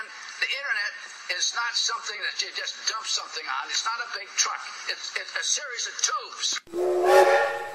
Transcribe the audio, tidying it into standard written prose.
understand, the internet is not something that you just dump something on. It's not a big truck. It's a series of tubes.